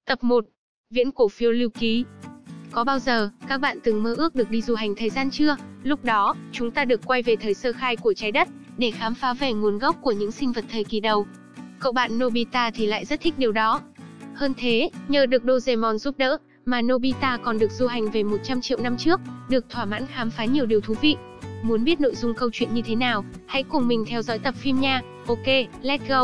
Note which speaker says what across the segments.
Speaker 1: Tập 1. Viễn cổ phiêu lưu ký. Có bao giờ, các bạn từng mơ ước được đi du hành thời gian chưa? Lúc đó, chúng ta được quay về thời sơ khai của trái đất, để khám phá về nguồn gốc của những sinh vật thời kỳ đầu. Cậu bạn Nobita thì lại rất thích điều đó. Hơn thế, nhờ được Doraemon giúp đỡ, mà Nobita còn được du hành về 100 triệu năm trước, được thỏa mãn khám phá nhiều điều thú vị. Muốn biết nội dung câu chuyện như thế nào? Hãy cùng mình theo dõi tập phim nha. Ok, let's go!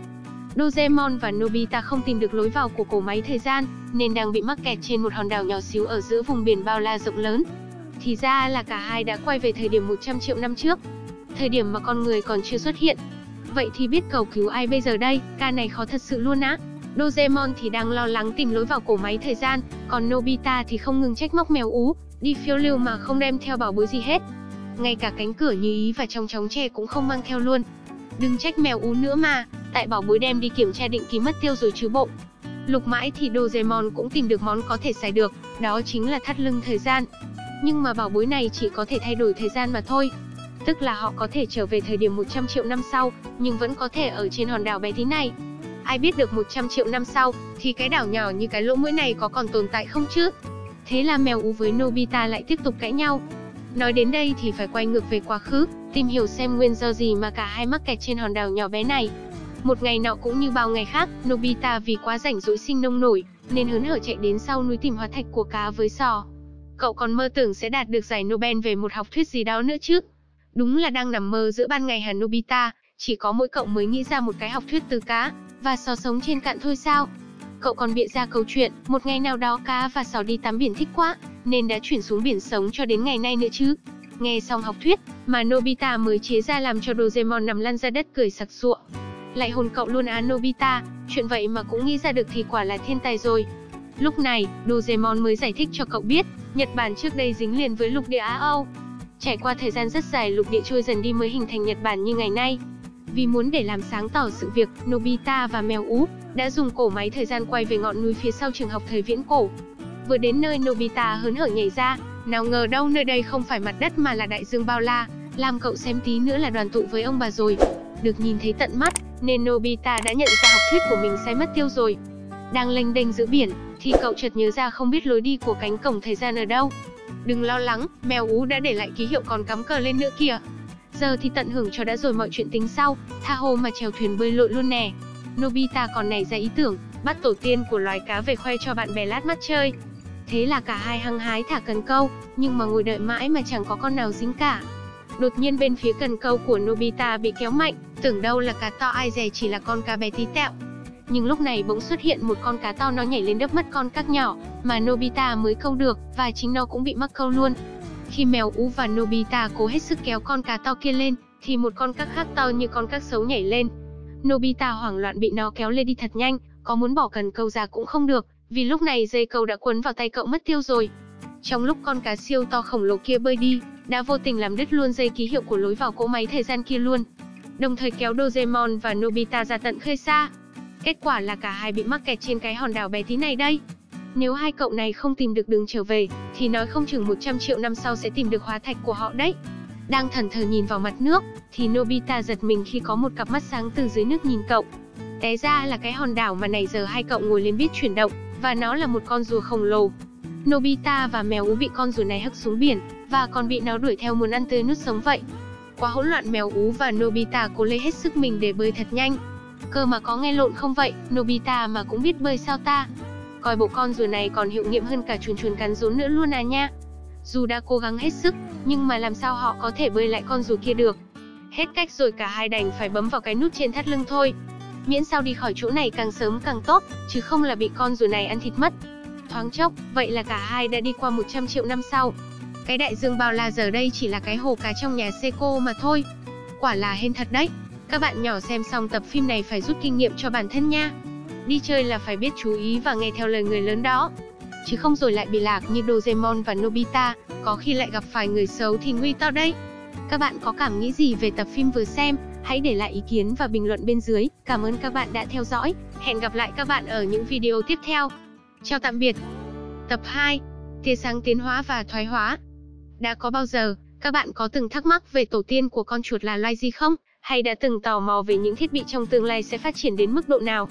Speaker 1: Doraemon và Nobita không tìm được lối vào của cỗ máy thời gian, nên đang bị mắc kẹt trên một hòn đảo nhỏ xíu ở giữa vùng biển bao la rộng lớn. Thì ra là cả hai đã quay về thời điểm 100 triệu năm trước, thời điểm mà con người còn chưa xuất hiện. Vậy thì biết cầu cứu ai bây giờ đây? Ca này khó thật sự luôn á. Doraemon thì đang lo lắng tìm lối vào cỗ máy thời gian, còn Nobita thì không ngừng trách móc mèo Ú, đi phiêu lưu mà không đem theo bảo bối gì hết. Ngay cả cánh cửa như ý và trong chóng tre cũng không mang theo luôn. Đừng trách mèo Ú nữa mà, tại bảo bối đem đi kiểm tra định kỳ mất tiêu rồi chứ bộ. Lục mãi thì Doraemon cũng tìm được món có thể xài được, đó chính là thắt lưng thời gian. Nhưng mà bảo bối này chỉ có thể thay đổi thời gian mà thôi. Tức là họ có thể trở về thời điểm 100 triệu năm sau, nhưng vẫn có thể ở trên hòn đảo bé tí này. Ai biết được 100 triệu năm sau, thì cái đảo nhỏ như cái lỗ mũi này có còn tồn tại không chứ? Thế là mèo Ú với Nobita lại tiếp tục cãi nhau. Nói đến đây thì phải quay ngược về quá khứ, tìm hiểu xem nguyên do gì mà cả hai mắc kẹt trên hòn đảo nhỏ bé này. Một ngày nọ cũng như bao ngày khác, Nobita vì quá rảnh rỗi sinh nông nổi, nên hớn hở chạy đến sau núi tìm hóa thạch của cá với sò. Cậu còn mơ tưởng sẽ đạt được giải Nobel về một học thuyết gì đó nữa chứ. Đúng là đang nằm mơ giữa ban ngày hả Nobita, chỉ có mỗi cậu mới nghĩ ra một cái học thuyết từ cá và sò sống trên cạn thôi sao? Cậu còn bịa ra câu chuyện, một ngày nào đó cá và sò đi tắm biển thích quá, nên đã chuyển xuống biển sống cho đến ngày nay nữa chứ. Nghe xong học thuyết, mà Nobita mới chế ra làm cho Doraemon nằm lăn ra đất cười sặc sụa. Lại hồn cậu luôn á Nobita, chuyện vậy mà cũng nghĩ ra được thì quả là thiên tài rồi. Lúc này, Doraemon mới giải thích cho cậu biết, Nhật Bản trước đây dính liền với lục địa Á Âu. Trải qua thời gian rất dài lục địa trôi dần đi mới hình thành Nhật Bản như ngày nay. Vì muốn để làm sáng tỏ sự việc, Nobita và mèo Ú đã dùng cỗ máy thời gian quay về ngọn núi phía sau trường học thời viễn cổ. Vừa đến nơi Nobita hớn hở nhảy ra, nào ngờ đâu nơi đây không phải mặt đất mà là đại dương bao la, làm cậu xém tí nữa là đoàn tụ với ông bà rồi. Được nhìn thấy tận mắt, nên Nobita đã nhận ra học thuyết của mình sai mất tiêu rồi. Đang lênh đênh giữa biển, thì cậu chợt nhớ ra không biết lối đi của cánh cổng thời gian ở đâu. Đừng lo lắng, mèo Ú đã để lại ký hiệu còn cắm cờ lên nữa kìa. Giờ thì tận hưởng cho đã rồi mọi chuyện tính sau, tha hồ mà chèo thuyền bơi lội luôn nè. Nobita còn nảy ra ý tưởng, bắt tổ tiên của loài cá về khoe cho bạn bè lát mắt chơi. Thế là cả hai hăng hái thả cần câu, nhưng mà ngồi đợi mãi mà chẳng có con nào dính cả. Đột nhiên bên phía cần câu của Nobita bị kéo mạnh, tưởng đâu là cá to ai dè chỉ là con cá bé tí tẹo. Nhưng lúc này bỗng xuất hiện một con cá to, nó nhảy lên đớp mất con cá nhỏ mà Nobita mới câu được, và chính nó cũng bị mắc câu luôn. Khi mèo Ú và Nobita cố hết sức kéo con cá to kia lên, thì một con cá khác to như con cá sấu nhảy lên. Nobita hoảng loạn bị nó kéo lên đi thật nhanh, có muốn bỏ cần câu ra cũng không được, vì lúc này dây câu đã quấn vào tay cậu mất tiêu rồi. Trong lúc con cá siêu to khổng lồ kia bơi đi, đã vô tình làm đứt luôn dây ký hiệu của lối vào cỗ máy thời gian kia luôn, đồng thời kéo Doraemon và Nobita ra tận khơi xa. Kết quả là cả hai bị mắc kẹt trên cái hòn đảo bé tí này đây. Nếu hai cậu này không tìm được đường trở về, thì nói không chừng 100 triệu năm sau sẽ tìm được hóa thạch của họ đấy. Đang thẫn thờ nhìn vào mặt nước, thì Nobita giật mình khi có một cặp mắt sáng từ dưới nước nhìn cậu. Té ra là cái hòn đảo mà nãy giờ hai cậu ngồi lên biết chuyển động, và nó là một con rùa khổng lồ. Nobita và mèo Ú bị con rùa này hất xuống biển, và còn bị nó đuổi theo muốn ăn tươi nuốt sống vậy. Quá hỗn loạn, mèo Ú và Nobita cố lấy hết sức mình để bơi thật nhanh. Cơ mà có nghe lộn không vậy, Nobita mà cũng biết bơi sao ta? Coi bộ con rùa này còn hiệu nghiệm hơn cả chuồn chuồn cắn rốn nữa luôn à nha. Dù đã cố gắng hết sức, nhưng mà làm sao họ có thể bơi lại con rùa kia được? Hết cách rồi, cả hai đành phải bấm vào cái nút trên thắt lưng thôi. Miễn sao đi khỏi chỗ này càng sớm càng tốt, chứ không là bị con rùa này ăn thịt mất. Thoáng chốc, vậy là cả hai đã đi qua 100 triệu năm sau. Cái đại dương bao la giờ đây chỉ là cái hồ cá trong nhà Seiko mà thôi. Quả là hên thật đấy. Các bạn nhỏ xem xong tập phim này phải rút kinh nghiệm cho bản thân nha. Đi chơi là phải biết chú ý và nghe theo lời người lớn đó, chứ không rồi lại bị lạc như Doraemon và Nobita, có khi lại gặp phải người xấu thì nguy to đấy. Các bạn có cảm nghĩ gì về tập phim vừa xem? Hãy để lại ý kiến và bình luận bên dưới. Cảm ơn các bạn đã theo dõi. Hẹn gặp lại các bạn ở những video tiếp theo. Chào tạm biệt. Tập 2. Tia sáng tiến hóa và thoái hóa. Đã có bao giờ, các bạn có từng thắc mắc về tổ tiên của con chuột là loài gì không? Hay đã từng tò mò về những thiết bị trong tương lai sẽ phát triển đến mức độ nào?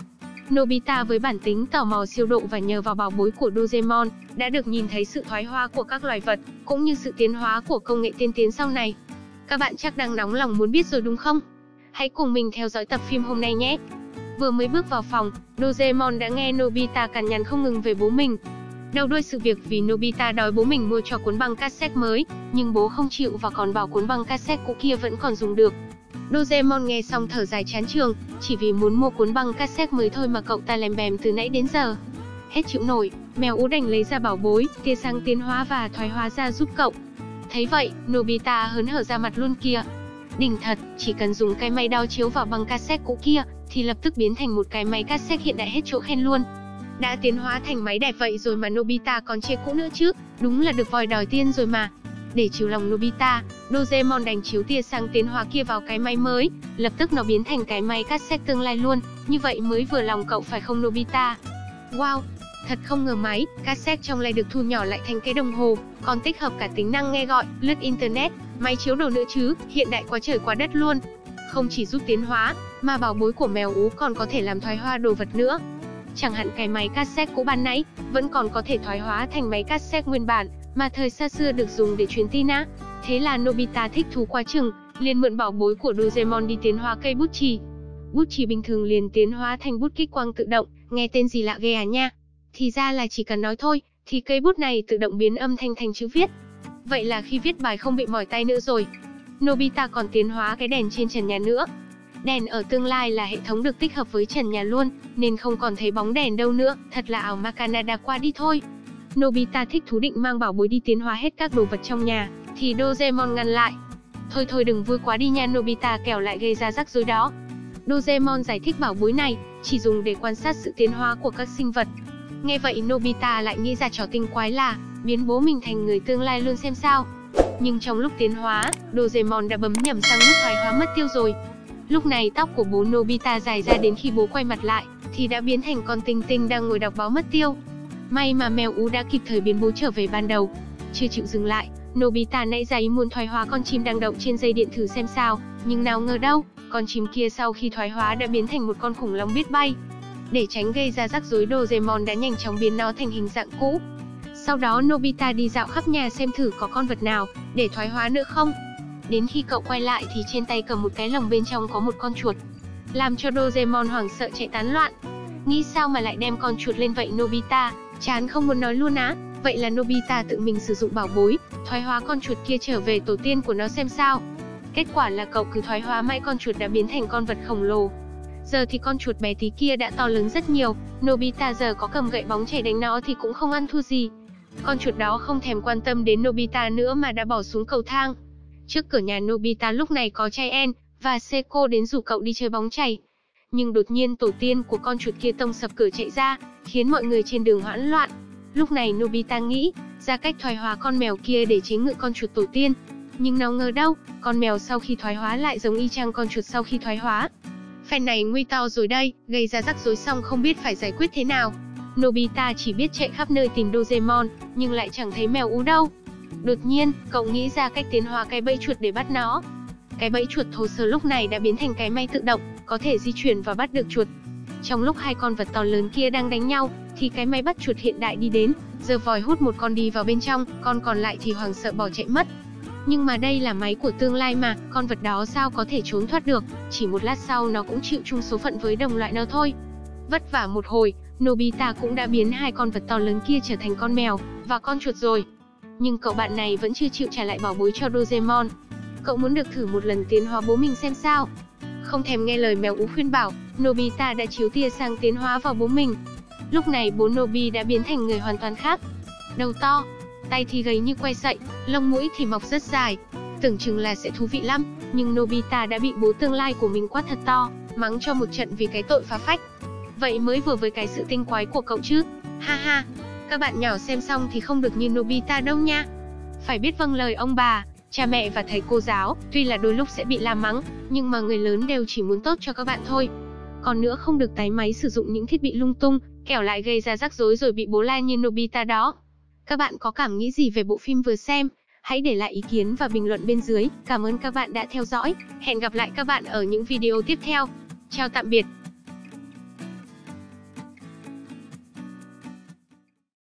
Speaker 1: Nobita với bản tính tò mò siêu độ và nhờ vào bảo bối của Doraemon, đã được nhìn thấy sự thoái hóa của các loài vật, cũng như sự tiến hóa của công nghệ tiên tiến sau này. Các bạn chắc đang nóng lòng muốn biết rồi đúng không? Hãy cùng mình theo dõi tập phim hôm nay nhé! Vừa mới bước vào phòng, Doraemon đã nghe Nobita cằn nhằn không ngừng về bố mình. Đầu đuôi sự việc vì Nobita đòi bố mình mua cho cuốn băng cassette mới, nhưng bố không chịu và còn bảo cuốn băng cassette cũ kia vẫn còn dùng được. Doraemon nghe xong thở dài chán chường, chỉ vì muốn mua cuốn băng cassette mới thôi mà cậu ta lèm bèm từ nãy đến giờ. Hết chịu nổi, mèo Ú đành lấy ra bảo bối, tia sáng tiến hóa và thoái hóa ra giúp cậu. Thấy vậy, Nobita hớn hở ra mặt luôn kìa. Đỉnh thật, chỉ cần dùng cái máy đo chiếu vào băng cassette cũ kia, thì lập tức biến thành một cái máy cassette hiện đại hết chỗ khen luôn. Đã tiến hóa thành máy đẹp vậy rồi mà Nobita còn chê cũ nữa chứ, đúng là được vòi đòi tiên rồi mà. Để chiều lòng Nobita, Doraemon đành chiếu tia sáng tiến hóa kia vào cái máy mới, lập tức nó biến thành cái máy cassette tương lai luôn, như vậy mới vừa lòng cậu phải không Nobita? Wow, thật không ngờ máy cassette trong này được thu nhỏ lại thành cái đồng hồ, còn tích hợp cả tính năng nghe gọi, lướt internet, máy chiếu đồ nữa chứ, hiện đại quá trời quá đất luôn. Không chỉ giúp tiến hóa, mà bảo bối của mèo Ú còn có thể làm thoái hóa đồ vật nữa. Chẳng hạn cái máy cassette cũ ban nãy, vẫn còn có thể thoái hóa thành máy cassette nguyên bản, mà thời xa xưa được dùng để truyền tin á. Thế là Nobita thích thú quá chừng, liền mượn bảo bối của Doraemon đi tiến hóa cây bút chì. Bút chì bình thường liền tiến hóa thành bút kích quang tự động, nghe tên gì lạ ghê à nha. Thì ra là chỉ cần nói thôi, thì cây bút này tự động biến âm thanh thành chữ viết. Vậy là khi viết bài không bị mỏi tay nữa rồi. Nobita còn tiến hóa cái đèn trên trần nhà nữa. Đèn ở tương lai là hệ thống được tích hợp với trần nhà luôn, nên không còn thấy bóng đèn đâu nữa, thật là ảo ma Canada qua đi thôi. Nobita thích thú định mang bảo bối đi tiến hóa hết các đồ vật trong nhà, thì Doraemon ngăn lại. Thôi thôi đừng vui quá đi nha Nobita, kẻo lại gây ra rắc rối đó. Doraemon giải thích bảo bối này chỉ dùng để quan sát sự tiến hóa của các sinh vật. Nghe vậy Nobita lại nghĩ ra trò tinh quái là biến bố mình thành người tương lai luôn xem sao. Nhưng trong lúc tiến hóa, Doraemon đã bấm nhầm sang nút thoái hóa mất tiêu rồi. Lúc này tóc của bố Nobita dài ra đến khi bố quay mặt lại, thì đã biến thành con tinh tinh đang ngồi đọc báo mất tiêu. May mà mèo Ú đã kịp thời biến bố trở về ban đầu. Chưa chịu dừng lại, Nobita nãy giờ ý muốn thoái hóa con chim đang đậu trên dây điện thử xem sao, nhưng nào ngờ đâu, con chim kia sau khi thoái hóa đã biến thành một con khủng long biết bay. Để tránh gây ra rắc rối, Doraemon đã nhanh chóng biến nó thành hình dạng cũ. Sau đó Nobita đi dạo khắp nhà xem thử có con vật nào để thoái hóa nữa không. Đến khi cậu quay lại thì trên tay cầm một cái lồng bên trong có một con chuột, làm cho Doraemon hoảng sợ chạy tán loạn. Nghĩ sao mà lại đem con chuột lên vậy Nobita, chán không muốn nói luôn á. Vậy là Nobita tự mình sử dụng bảo bối, thoái hóa con chuột kia trở về tổ tiên của nó xem sao. Kết quả là cậu cứ thoái hóa mãi con chuột đã biến thành con vật khổng lồ. Giờ thì con chuột bé tí kia đã to lớn rất nhiều, Nobita giờ có cầm gậy bóng chảy đánh nó thì cũng không ăn thua gì. Con chuột đó không thèm quan tâm đến Nobita nữa mà đã bỏ xuống cầu thang. Trước cửa nhà Nobita lúc này có Chien và Seiko đến rủ cậu đi chơi bóng chày. Nhưng đột nhiên tổ tiên của con chuột kia tông sập cửa chạy ra, khiến mọi người trên đường hoảng loạn. Lúc này Nobita nghĩ ra cách thoái hóa con mèo kia để chế ngự con chuột tổ tiên. Nhưng nào ngờ đâu, con mèo sau khi thoái hóa lại giống y chang con chuột sau khi thoái hóa. Phen này nguy to rồi đây, gây ra rắc rối xong không biết phải giải quyết thế nào. Nobita chỉ biết chạy khắp nơi tìm Doraemon, nhưng lại chẳng thấy mèo Ú đâu. Đột nhiên, cậu nghĩ ra cách tiến hóa cái bẫy chuột để bắt nó. Cái bẫy chuột thô sơ lúc này đã biến thành cái máy tự động, có thể di chuyển và bắt được chuột. Trong lúc hai con vật to lớn kia đang đánh nhau, thì cái máy bắt chuột hiện đại đi đến, giơ vòi hút một con đi vào bên trong, con còn lại thì hoảng sợ bỏ chạy mất. Nhưng mà đây là máy của tương lai mà, con vật đó sao có thể trốn thoát được, chỉ một lát sau nó cũng chịu chung số phận với đồng loại nó thôi. Vất vả một hồi, Nobita cũng đã biến hai con vật to lớn kia trở thành con mèo và con chuột rồi. Nhưng cậu bạn này vẫn chưa chịu trả lại bảo bối cho Doraemon. Cậu muốn được thử một lần tiến hóa bố mình xem sao. Không thèm nghe lời mèo Ú khuyên bảo, Nobita đã chiếu tia sang tiến hóa vào bố mình. Lúc này bố Nobi đã biến thành người hoàn toàn khác. Đầu to, tay thì gầy như que sậy, lông mũi thì mọc rất dài. Tưởng chừng là sẽ thú vị lắm, nhưng Nobita đã bị bố tương lai của mình quát thật to, mắng cho một trận vì cái tội phá phách. Vậy mới vừa với cái sự tinh quái của cậu chứ. Ha ha, các bạn nhỏ xem xong thì không được như Nobita đâu nha. Phải biết vâng lời ông bà, cha mẹ và thầy cô giáo, tuy là đôi lúc sẽ bị la mắng, nhưng mà người lớn đều chỉ muốn tốt cho các bạn thôi. Còn nữa không được tái máy sử dụng những thiết bị lung tung, kẻo lại gây ra rắc rối rồi bị bố la như Nobita đó. Các bạn có cảm nghĩ gì về bộ phim vừa xem? Hãy để lại ý kiến và bình luận bên dưới. Cảm ơn các bạn đã theo dõi. Hẹn gặp lại các bạn ở những video tiếp theo. Chào tạm biệt.